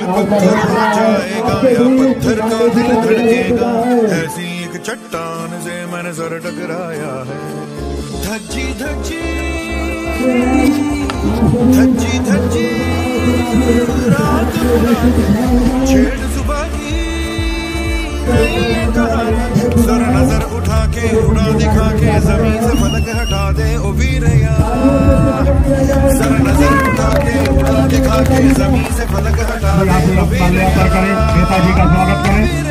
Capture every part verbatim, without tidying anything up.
पत्थर हो जाएगा या पत्थर का दिल धड़केगा, ऐसी एक चट्टान से मैंने सर टकराया है। धज्जी धज्जी धज्जी धज्जी रात छेड़ सुबह की सर नजर उठा के उड़ा दिखा के जमीन से फलक हटा दे ओ वीरया, सर नजर उठा के उड़ा दिखा के जमीन से फलक हटा दे ओ वीरया। नेताजी का स्वागत करें।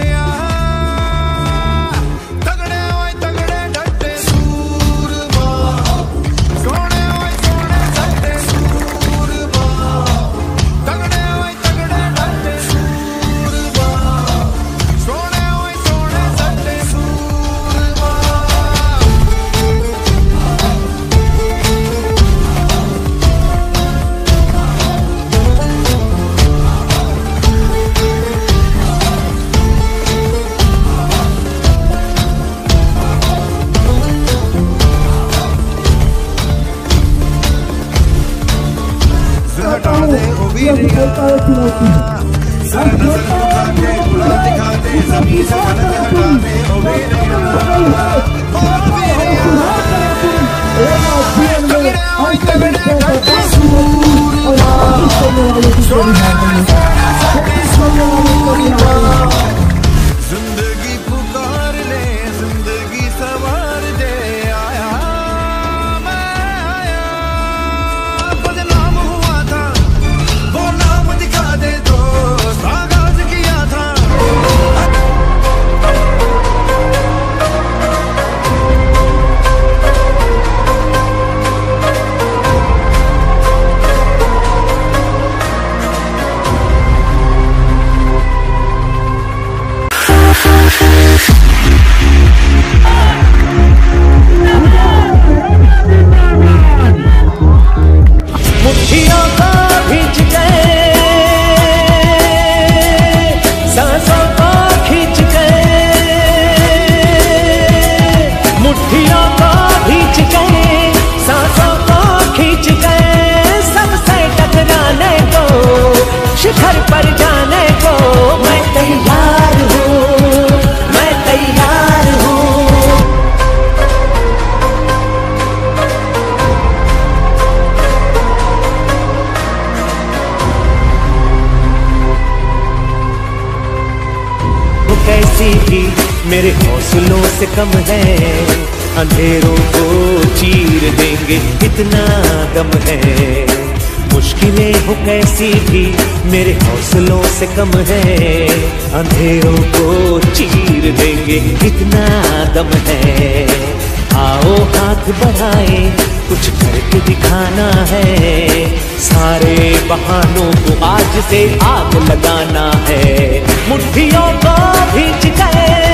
सर नजर उठा के उड़ा दिखा दे जमीन से फलक हटा दे ओ वीरया, ओ वीरया। तगड़े तगड़े डटे सूरमा, सोने सोने सूरमा, जिंदगी पुकार ले जिंदगी सवार दे, आया मैं आया, बदनाम हुआ था वो नाम दिखा दे तो आगाज किया था। मुट्ठियों को खींच गए, सांसों को खींच गए, मुट्ठियों को खींच गए, सांसों को खींच गए, सबसे टकराने को, शिखर पर जाने को मैं तैयार हूँ, मैं तैयार हूँ। कैसी भी मेरे हौसलों से कम है, अंधेरों को चीर देंगे इतना दम है। मुश्किलें हो कैसी भी मेरे हौसलों से कम है, अंधेरों को चीर देंगे इतना दम है। आओ हाथ बढ़ाए कुछ करके दिखाना है, सारे बहानों को आज से आग लगाना है। मुट्ठियों को खींच गए,